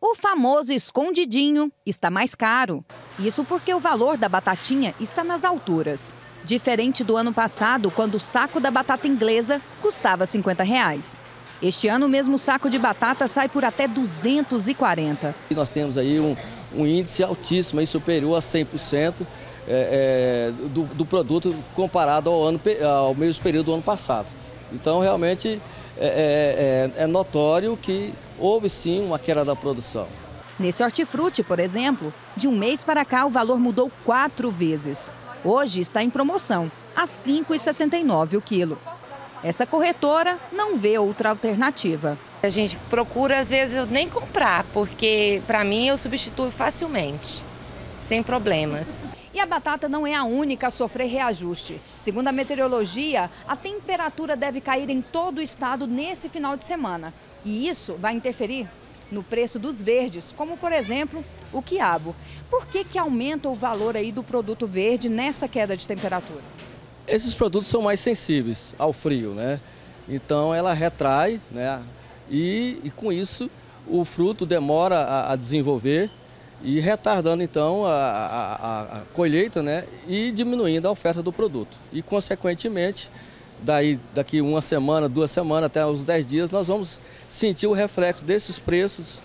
O famoso escondidinho está mais caro. Isso porque o valor da batatinha está nas alturas. Diferente do ano passado, quando o saco da batata inglesa custava R$ 50. Este ano, mesmo o saco de batata sai por até 240. Nós temos aí um índice altíssimo, aí superior a 100% do produto comparado ao mesmo período do ano passado. Então, realmente, é notório que houve sim uma queda da produção. Nesse hortifruti, por exemplo, de um mês para cá o valor mudou 4 vezes. Hoje está em promoção, a R$ 5,69 o quilo. Essa corretora não vê outra alternativa. A gente procura, às vezes, nem comprar, porque para mim eu substituo facilmente, sem problemas. E a batata não é a única a sofrer reajuste. Segundo a meteorologia, a temperatura deve cair em todo o estado nesse final de semana. E isso vai interferir no preço dos verdes, como, por exemplo, o quiabo. Por que aumenta o valor aí do produto verde nessa queda de temperatura? Esses produtos são mais sensíveis ao frio, né? Então ela retrai, né? E com isso o fruto demora a desenvolver e retardando então a colheita, né? E diminuindo a oferta do produto. E consequentemente, daqui uma semana, 2 semanas, até os 10 dias, nós vamos sentir o reflexo desses preços,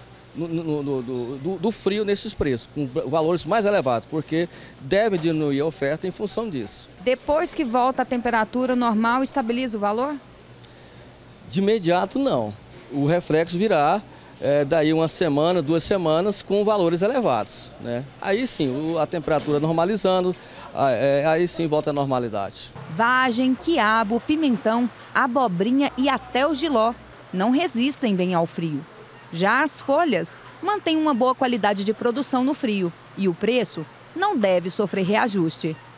do frio nesses preços, com valores mais elevados, porque deve diminuir a oferta em função disso. Depois que volta a temperatura normal, estabiliza o valor? De imediato, não. O reflexo virá daí uma semana, 2 semanas, com valores elevados, né? Aí sim, a temperatura normalizando, aí sim volta à normalidade. Vagem, quiabo, pimentão, abobrinha e até o jiló não resistem bem ao frio. Já as folhas mantêm uma boa qualidade de produção no frio e o preço não deve sofrer reajuste.